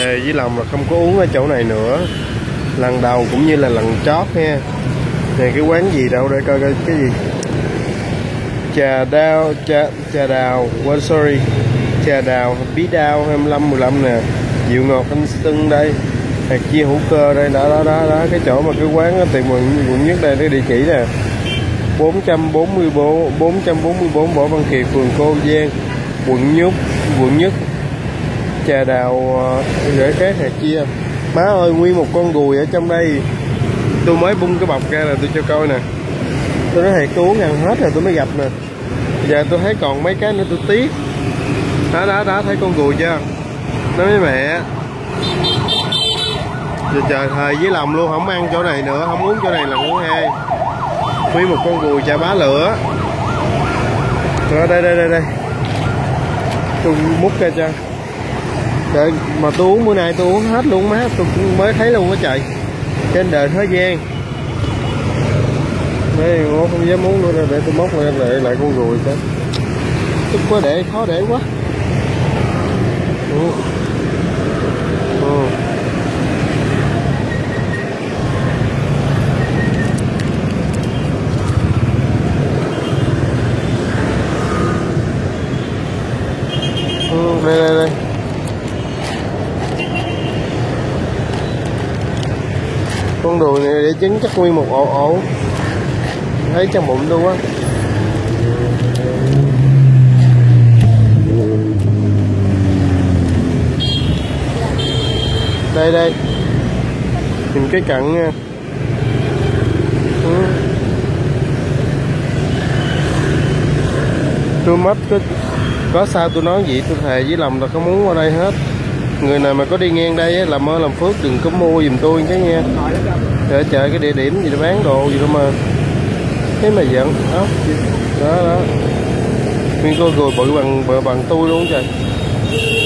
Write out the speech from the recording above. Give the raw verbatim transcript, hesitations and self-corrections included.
thề với lòng là không có uống ở chỗ này nữa, lần đầu cũng như là lần chót nha. Này cái quán gì đâu để coi coi cái gì. Trà đào, trà, trà đào, well, sorry, trà đào, bí đao hai mươi lăm mười lăm nè, dịu ngọt anh Xuân đây, hạt chia hữu cơ đây, đó đó đó, đó. Cái chỗ mà cái quán tìm quận, quận nhất đây, cái địa chỉ nè, bốn trăm bốn mươi bốn, bốn trăm bốn mươi bốn Võ Văn Kiệt, phường Cô Giang, quận Nhất, quận Nhất. Trà đào rễ khác hạt chia. Má ơi, nguyên một con gùi ở trong đây. Tôi mới bung cái bọc ra là tôi cho coi nè. Tôi nói thiệt, tôi uống ăn hết rồi tôi mới gặp nè. Giờ tôi thấy còn mấy cái nữa tôi tiếc. Đó đó đó, thấy con gùi chưa? Nói với mẹ. Giờ trời thời với lòng luôn, không ăn chỗ này nữa, không uống chỗ này lần thứ hai. Nguyên một con gùi chà bá lửa. Rồi đây đây đây đây. Tôi múc ra cho. Trời, mà tôi uống bữa nay tôi uống hết luôn má, tôi mới thấy luôn á trời. Trên đời thế gian. Đây, ngô không dám uống nữa, để tôi móc lên lại lại con ruồi cho. Chút quá để khó để quá. Ừ. Ừ. Ừ, đây đây đây. Con đùi này để trứng chắc nguyên một ổ ổ. Thấy trong bụng tôi quá. Đây đây. Nhìn cái cặn nha. Ừ. Tôi mất có, có sao tôi nói vậy, tôi thề với lòng là không muốn qua đây hết. Người nào mà có đi ngang đây á, làm ơn làm phước đừng có mua giùm tôi cái nha. Để chờ cái địa điểm gì để bán đồ gì đâu mà thế mà giận đó đó đó. Nguyên con gùi bự bằng bự bằng tôi luôn trời.